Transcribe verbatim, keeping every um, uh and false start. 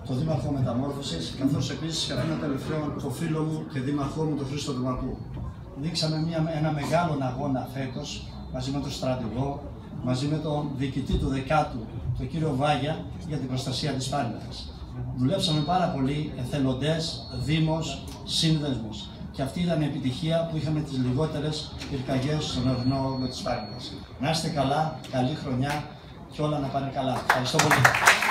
το Δήμαρχο Μεταμόρφωσης, καθώς επίσης και αυτόν τελευταίο το φίλο μου και δήμαρχό μου, τον Χρήστο Δημακού. Δείξαμε μια, ένα μεγάλο αγώνα φέτος μαζί με τον στρατηγό, μαζί με τον διοικητή του Δεκάτου, τον κύριο Βάγια, για την προστασία της Σπάρνηθας. Δουλέψαμε πάρα πολύ, εθελοντές, δήμος, σύνδεσμος. Και αυτή ήταν η επιτυχία που είχαμε τις λιγότερες πυρκαγιές στον ορεινό με της Σπάρνηθας. Να είστε καλά, καλή χρονιά και όλα να πάνε καλά. Ευχαριστώ πολύ.